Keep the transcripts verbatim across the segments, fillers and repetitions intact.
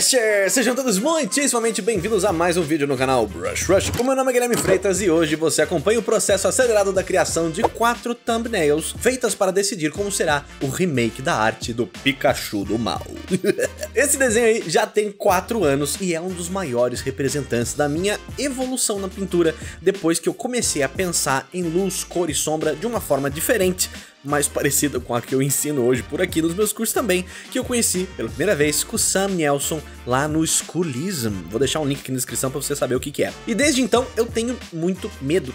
Brusher! Sejam todos muitíssimamente bem-vindos a mais um vídeo no canal Brush Rush. O meu nome é Guilherme Freitas e hoje você acompanha o processo acelerado da criação de quatro thumbnails feitas para decidir como será o remake da arte do Pikachu do mal. Esse desenho aí já tem quatro anos e é um dos maiores representantes da minha evolução na pintura depois que eu comecei a pensar em luz, cor e sombra de uma forma diferente, mais parecida com a que eu ensino hoje por aqui nos meus cursos também, que eu conheci pela primeira vez com o Sam Nelson lá no Schoolism. Vou deixar um link aqui na descrição pra você saber o que que é. E desde então eu tenho muito medo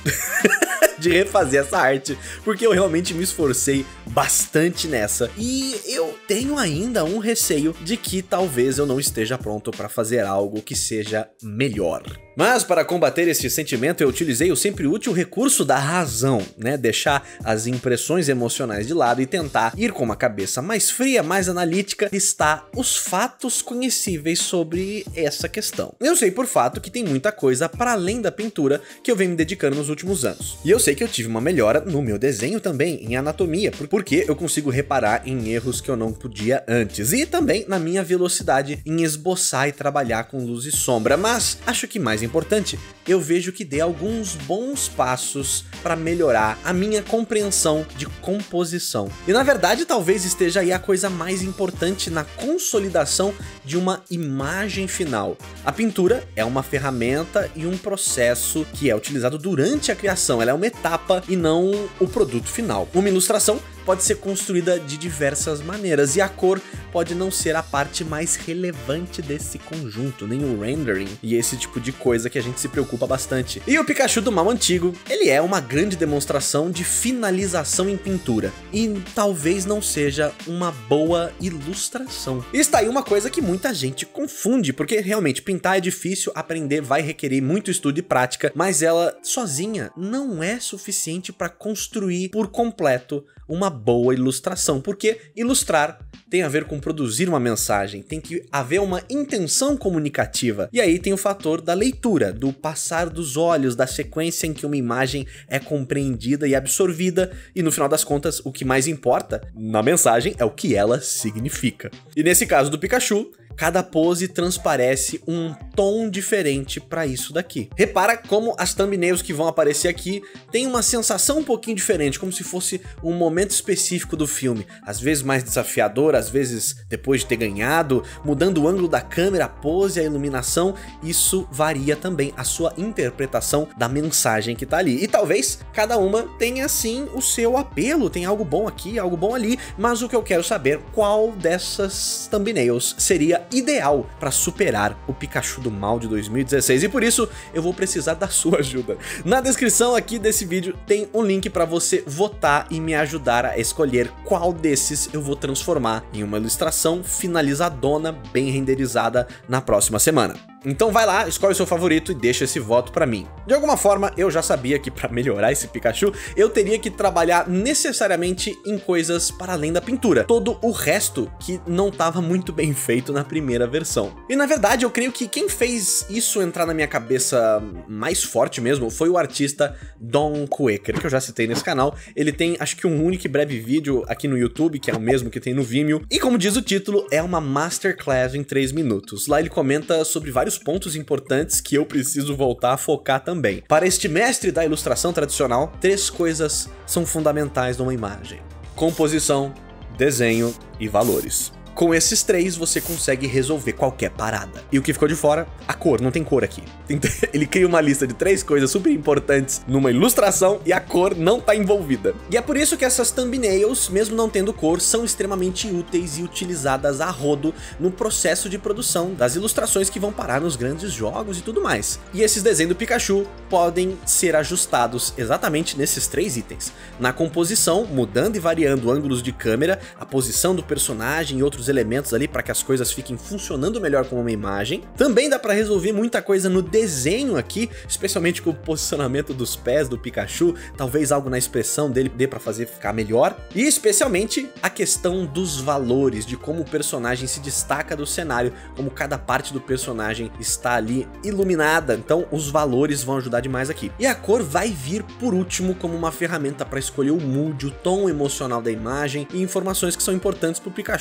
de refazer essa arte, porque eu realmente me esforcei bastante nessa, e eu tenho ainda um receio de que talvez eu não esteja pronto para fazer algo que seja melhor. Mas para combater esse sentimento eu utilizei o sempre útil recurso da razão, né? Deixar as impressões emocionais de lado e tentar ir com uma cabeça mais fria, mais analítica, listar os fatos conhecíveis sobre essa questão. Eu sei por fato que tem muita coisa para além da pintura que eu venho me dedicando nos últimos anos. E eu sei que eu tive uma melhora no meu desenho também, em anatomia, porque eu consigo reparar em erros que eu não podia antes. E também na minha velocidade em esboçar e trabalhar com luz e sombra. Mas acho que mais importante, eu vejo que dei alguns bons passos para melhorar a minha compreensão de composição. E na verdade talvez esteja aí a coisa mais importante na consolidação de uma imagem final. A pintura é uma ferramenta e um processo que é utilizado durante a criação, ela é uma etapa e não o produto final. Uma ilustração pode ser construída de diversas maneiras e a cor pode não ser a parte mais relevante desse conjunto, nem o rendering e esse tipo de coisa que a gente se preocupa bastante. E o Pikachu do mal antigo, ele é uma grande demonstração de finalização em pintura e talvez não seja uma boa ilustração. E está aí uma coisa que muita gente confunde, porque realmente pintar é difícil, aprender vai requerer muito estudo e prática, mas ela sozinha não é suficiente para construir por completo uma boa ilustração, porque ilustrar tem a ver com produzir uma mensagem, tem que haver uma intenção comunicativa. E aí tem o fator da leitura, do passar dos olhos, da sequência em que uma imagem é compreendida e absorvida, e no final das contas o que mais importa na mensagem é o que ela significa. E nesse caso do Pikachu, cada pose transparece um tom diferente para isso daqui. Repara como as thumbnails que vão aparecer aqui têm uma sensação um pouquinho diferente, como se fosse um momento específico do filme. Às vezes mais desafiador, às vezes depois de ter ganhado, mudando o ângulo da câmera, a pose, a iluminação. Isso varia também a sua interpretação da mensagem que tá ali. E talvez cada uma tenha sim o seu apelo, tem algo bom aqui, algo bom ali, mas o que eu quero saber, qual dessas thumbnails seria ideal para superar o Pikachu do mal de dois mil e dezesseis, e por isso eu vou precisar da sua ajuda. Na descrição aqui desse vídeo tem um link para você votar e me ajudar a escolher qual desses eu vou transformar em uma ilustração finalizadona, bem renderizada na próxima semana. Então vai lá, escolhe o seu favorito e deixa esse voto pra mim. De alguma forma, eu já sabia que pra melhorar esse Pikachu, eu teria que trabalhar necessariamente em coisas para além da pintura. Todo o resto que não estava muito bem feito na primeira versão. E na verdade, eu creio que quem fez isso entrar na minha cabeça mais forte mesmo foi o artista Don Quaker, que eu já citei nesse canal. Ele tem, acho que um único e breve vídeo aqui no YouTube, que é o mesmo que tem no Vimeo. E como diz o título, é uma masterclass em três minutos. Lá ele comenta sobre vários pontos importantes que eu preciso voltar a focar também. Para este mestre da ilustração tradicional, três coisas são fundamentais numa imagem: composição, desenho e valores. Com esses três você consegue resolver qualquer parada. E o que ficou de fora? A cor, não tem cor aqui. Ele cria uma lista de três coisas super importantes numa ilustração e a cor não tá envolvida. E é por isso que essas thumbnails, mesmo não tendo cor, são extremamente úteis e utilizadas a rodo no processo de produção das ilustrações que vão parar nos grandes jogos e tudo mais. E esses desenhos do Pikachu podem ser ajustados exatamente nesses três itens. Na composição, mudando e variando ângulos de câmera, a posição do personagem e outros elementos ali para que as coisas fiquem funcionando melhor como uma imagem. Também dá para resolver muita coisa no desenho aqui, especialmente com o posicionamento dos pés do Pikachu, talvez algo na expressão dele dê para fazer ficar melhor. E especialmente a questão dos valores, de como o personagem se destaca do cenário, como cada parte do personagem está ali iluminada. Então os valores vão ajudar demais aqui. E a cor vai vir por último como uma ferramenta para escolher o mood, o tom emocional da imagem e informações que são importantes para o Pikachu, porque ele é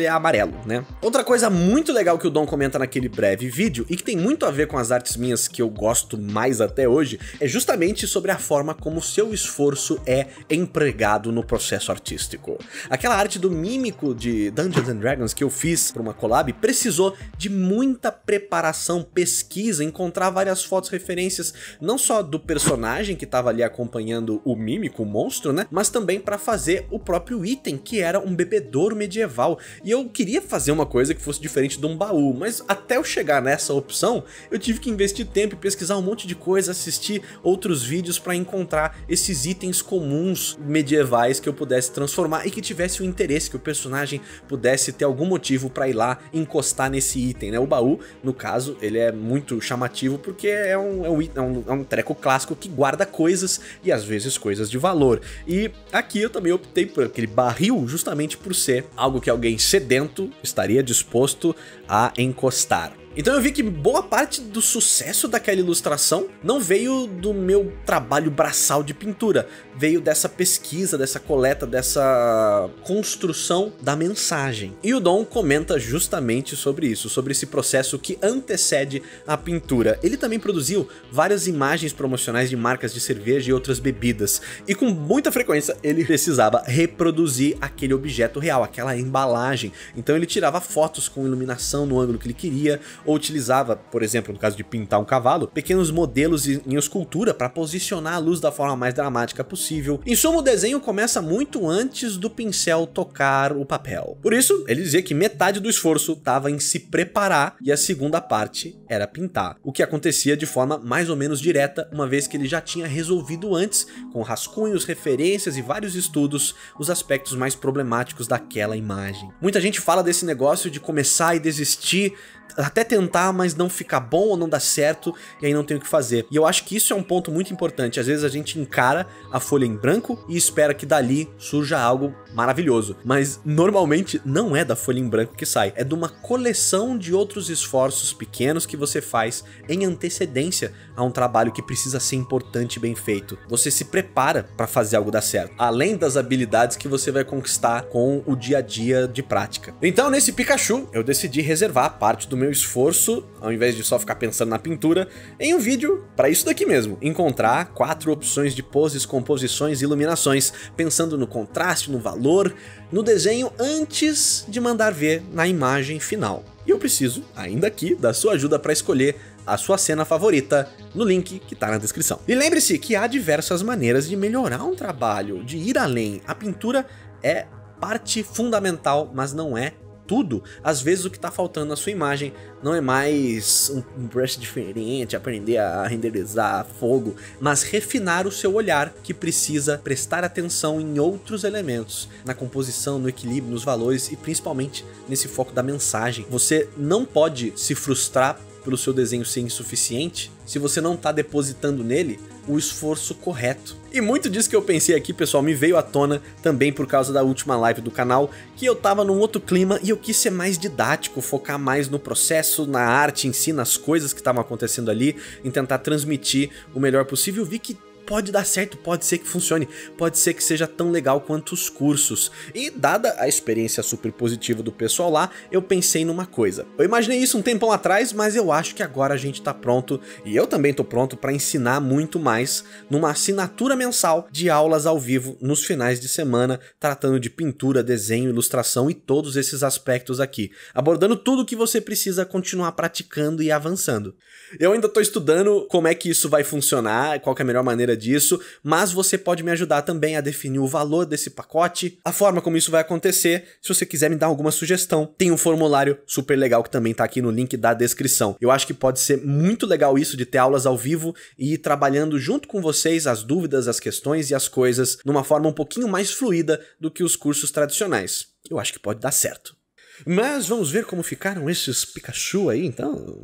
amarelo, né? Outra coisa muito legal que o Dom comenta naquele breve vídeo, e que tem muito a ver com as artes minhas que eu gosto mais até hoje, é justamente sobre a forma como o seu esforço é empregado no processo artístico. Aquela arte do mímico de Dungeons and Dragons que eu fiz para uma collab precisou de muita preparação, pesquisa, encontrar várias fotos, referências, não só do personagem que estava ali acompanhando o mímico, o monstro, né? Mas também para fazer o próprio item, que era um bebedouro medieval. E eu queria fazer uma coisa que fosse diferente de um baú, mas até eu chegar nessa opção, eu tive que investir tempo e pesquisar um monte de coisa, assistir outros vídeos para encontrar esses itens comuns medievais que eu pudesse transformar e que tivesse o interesse, que o personagem pudesse ter algum motivo para ir lá encostar nesse item, né? O baú, no caso, ele é muito chamativo porque é um, é um, é um, é um treco clássico que guarda coisas e às vezes coisas de valor. E aqui eu também optei por aquele barril justamente por ser algo que alguém sedento estaria disposto a encostar. Então eu vi que boa parte do sucesso daquela ilustração não veio do meu trabalho braçal de pintura, veio dessa pesquisa, dessa coleta, dessa construção da mensagem. E o Dom comenta justamente sobre isso, sobre esse processo que antecede a pintura. Ele também produziu várias imagens promocionais de marcas de cerveja e outras bebidas, e com muita frequência ele precisava reproduzir aquele objeto real, aquela embalagem. Então ele tirava fotos com iluminação no ângulo que ele queria, ou utilizava, por exemplo, no caso de pintar um cavalo, pequenos modelos em escultura para posicionar a luz da forma mais dramática possível. Em suma, o desenho começa muito antes do pincel tocar o papel. Por isso, ele dizia que metade do esforço estava em se preparar e a segunda parte era pintar, o que acontecia de forma mais ou menos direta, uma vez que ele já tinha resolvido antes, com rascunhos, referências e vários estudos, os aspectos mais problemáticos daquela imagem. Muita gente fala desse negócio de começar e desistir, até tentar, mas não ficar bom ou não dá certo, e aí não tem o que fazer. E eu acho que isso é um ponto muito importante. Às vezes a gente encara a folha em branco e espera que dali surja algo maravilhoso, mas normalmente não é da folha em branco que sai, é de uma coleção de outros esforços pequenos que você faz em antecedência a um trabalho que precisa ser importante e bem feito. Você se prepara para fazer algo dar certo, além das habilidades que você vai conquistar com o dia a dia de prática. Então, nesse Pikachu, eu decidi reservar parte do meu esforço, ao invés de só ficar pensando na pintura, em um vídeo para isso daqui mesmo, encontrar quatro opções de poses, composições e iluminações, pensando no contraste, no valor, no desenho antes de mandar ver na imagem final. E eu preciso, ainda aqui, da sua ajuda para escolher a sua cena favorita no link que tá na descrição. E lembre-se que há diversas maneiras de melhorar um trabalho, de ir além. A pintura é parte fundamental, mas não é tudo. Às vezes o que tá faltando na sua imagem não é mais um brush diferente, aprender a renderizar fogo, mas refinar o seu olhar, que precisa prestar atenção em outros elementos, na composição, no equilíbrio, nos valores e principalmente nesse foco da mensagem. Você não pode se frustrar pelo seu desenho ser insuficiente se você não tá depositando nele o esforço correto. E muito disso que eu pensei aqui, pessoal, me veio à tona também por causa da última live do canal, que eu tava num outro clima e eu quis ser mais didático, focar mais no processo, na arte em si, nas coisas que estavam acontecendo ali, em tentar transmitir o melhor possível. Eu vi que pode dar certo, pode ser que funcione, pode ser que seja tão legal quanto os cursos. E dada a experiência super positiva do pessoal lá, eu pensei numa coisa. Eu imaginei isso um tempão atrás, mas eu acho que agora a gente tá pronto, e eu também tô pronto para ensinar muito mais numa assinatura mensal de aulas ao vivo nos finais de semana, tratando de pintura, desenho, ilustração e todos esses aspectos aqui, abordando tudo que você precisa continuar praticando e avançando. Eu ainda tô estudando como é que isso vai funcionar, qual que é a melhor maneira disso, mas você pode me ajudar também a definir o valor desse pacote, a forma como isso vai acontecer. Se você quiser me dar alguma sugestão, tem um formulário super legal que também tá aqui no link da descrição. Eu acho que pode ser muito legal isso de ter aulas ao vivo e ir trabalhando junto com vocês as dúvidas, as questões e as coisas numa forma um pouquinho mais fluida do que os cursos tradicionais. Eu acho que pode dar certo. Mas vamos ver como ficaram esses Pikachu aí, então.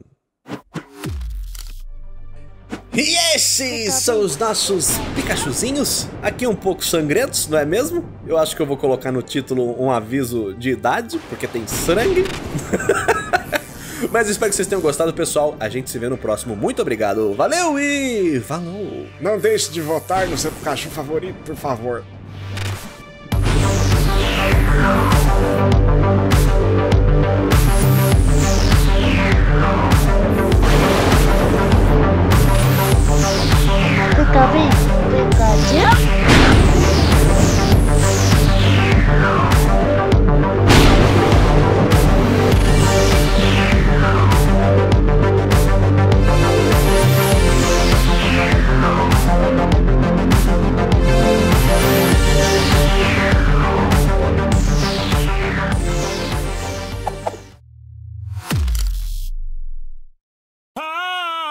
E esses são os nossos Pikachuzinhos, aqui um pouco sangrentos, não é mesmo? Eu acho que eu vou colocar no título um aviso de idade, porque tem sangue. Mas espero que vocês tenham gostado, pessoal. A gente se vê no próximo. Muito obrigado, valeu e falou! Não deixe de votar no seu Pikachu favorito, por favor. Tá vendo? Pecadinho?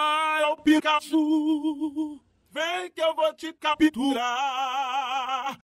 Pikachu, vem que eu vou te capturar.